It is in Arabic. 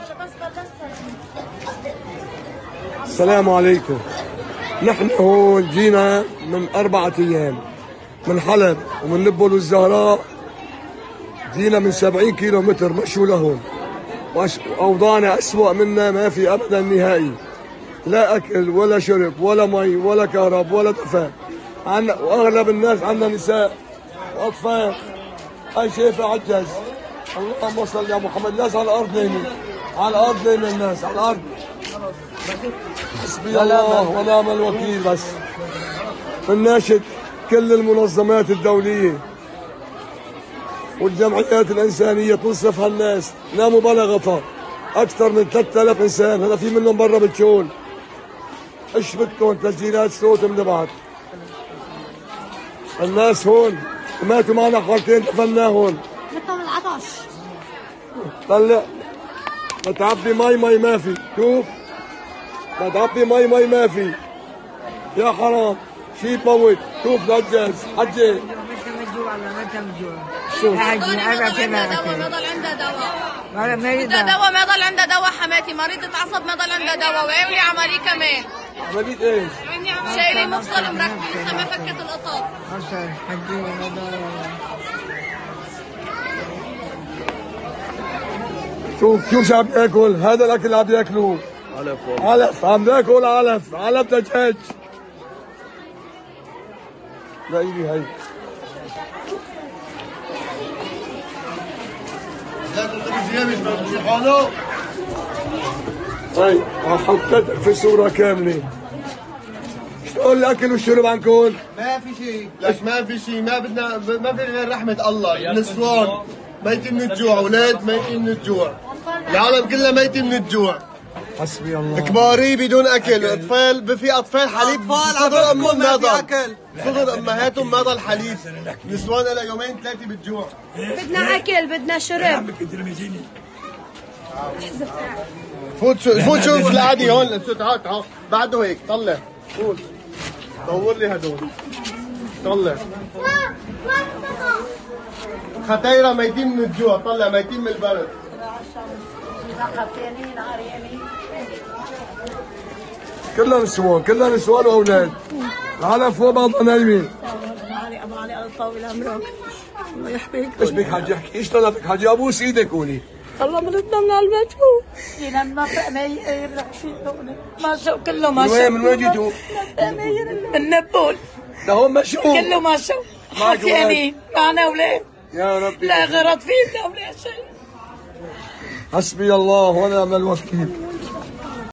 السلام عليكم. نحن هون جينا من 4 أيام من حلب ومن نبل والزهراء، جينا من 70 كيلو متر مشوا لهون، وأوضاعنا أسوأ منا ما في أبدا نهائي، لا أكل ولا شرب ولا مي ولا كهرب ولا دفا، وأغلب الناس عندنا نساء وأطفال، هاي شايفة عجز. اللهم صل يا محمد. الناس على الأرض نايمين، على الأرض نايمين الناس على الأرض. حسبي الله ونعم الوكيل. بس بنناشد كل المنظمات الدولية والجمعيات الإنسانية تنصف هالناس، لا مبالغة، أكثر من 3000 إنسان، هذا في منهم برا بالشول. إيش بدكم؟ تسجيلات صوت بنبعت. الناس هون ماتوا معنا حالتين دفناهم. متوا من العطش. طلع بتعبي مي ما في، شوف بتعبي مي ما في، يا حرام شي بموت. شوف نجز حجي. متى مجوع ولا متى مجوع؟ شوف حاجي ما ضل عنده دواء، ما ضل عنده دواء حماتي، مريضة عصب ما ضل عنده دواء، وعملي عملية كمان. عملية ايش؟ شايلين مفصل مركب لسه ما فكت القطط. حصل حجي شوف شو عم ياكل، هذا الاكل اللي عم ياكلوه علف، عم ناكل علف دجاج. لا إلي هي هاي حطيتك في صورة كاملة. شلون الأكل والشرب عندكم؟ ما في شيء، ليش ما في شيء؟ ما في غير رحمة الله. نسوان ميتين من الجوع، اولاد ميتين من الجوع، العالم كلها ميتين من الجوع. حسبي الله. كباري بدون اكل، اطفال في اطفال حليب صدر امهم ما ضل صدر امهاتهم ما ضل حليب، نسوان لها يومين 3 بالجوع. بدنا اكل، بدنا شرب. فوت شوف العادي هون. تعال بعده هيك طلع، فوت دور لي هدول، طلع ختيرة ميتين من الجوع، طلع ميتين من البرد. كلها نسوان واولاد، العالم فوق بعض نايمين. ابو علي الله يطول عمرك، الله يحميك. ايش بك حاجي؟ احكي ايش طلبك حاجي؟ ابوس ايدك قولي. والله مرضنا من المجهول، جينا من منطقة مير ما شو كله ما شو. من وين جيتوا؟ من نبول لهون مشوا كله ما شو. حافيانين معنا اولاد يا ربي، لا غرض فينا ولا شيء. حسبي الله ونعم الوكيل.